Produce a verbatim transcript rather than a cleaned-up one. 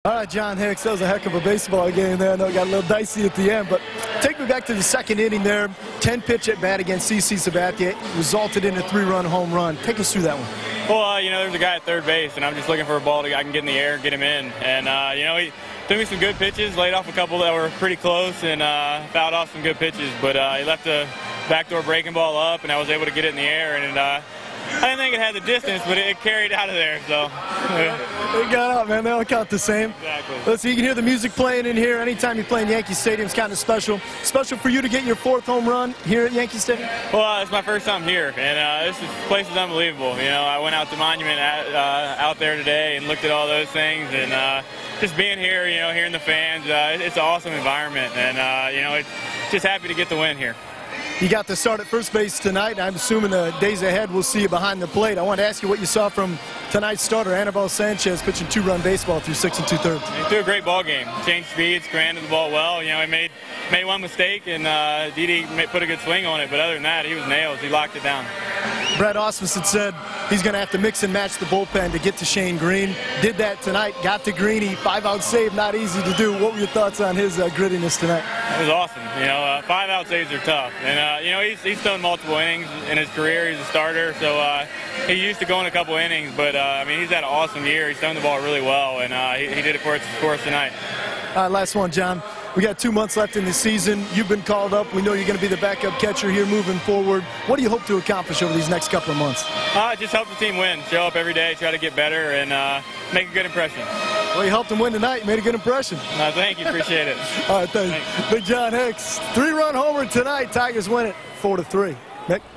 All right, John Hicks, that was a heck of a baseball game there. I know it got a little dicey at the end, but take me back to the second inning there. ten pitch at bat against C C Sabathia resulted in a three-run home run. Take us through that one. Well, uh, you know, there's a guy at third base, and I'm just looking for a ball that I can get in the air and get him in. And, uh, you know, he threw me some good pitches, laid off a couple that were pretty close, and uh, fouled off some good pitches. But uh, he left a backdoor breaking ball up, and I was able to get it in the air. And uh, I didn't think it had the distance, but it carried out of there. So yeah. It got out, man. They all count the same. Exactly. Listen, you can hear the music playing in here. Anytime you play in Yankee Stadium, it's kind of special. Special for you to get your fourth home run here at Yankee Stadium? Well, uh, it's my first time here, and uh, this, is, this place is unbelievable. You know, I went out to Monument at, uh, out there today and looked at all those things, and uh, just being here, you know, hearing the fans, uh, it's an awesome environment, and uh, you know, it's just happy to get the win here. You got to start at first base tonight. I'm assuming the days ahead we'll see you behind the plate. I want to ask you what you saw from tonight's starter, Anibal Sanchez, pitching two-run baseball through six and two-thirds. He threw a great ball game. Changed speeds, commanded the ball well. You know, he made made one mistake, and uh, Didi put a good swing on it. But other than that, he was nails. He locked it down. Brad Ausmusson said he's going to have to mix and match the bullpen to get to Shane Greene. Did that tonight. Got to Greene. Five-out save, not easy to do. What were your thoughts on his uh, grittiness tonight? It was awesome. You know, uh, five-out saves are tough. And, uh, you know, he's, he's thrown multiple innings in his career. He's a starter, so uh, he used to go in a couple innings. But, uh, I mean, he's had an awesome year. He's thrown the ball really well, and uh, he, he did it for us, for us tonight. All right, last one, John. We got two months left in the season. You've been called up. We know you're going to be the backup catcher here moving forward. What do you hope to accomplish over these next couple of months? Uh, just help the team win. Show up every day, try to get better, and uh, make a good impression. Well, you helped them win tonight. You made a good impression. No, thank you. Appreciate it. All right, thanks. Thanks. Big John Hicks, three-run homer tonight. Tigers win it four to three. Nick?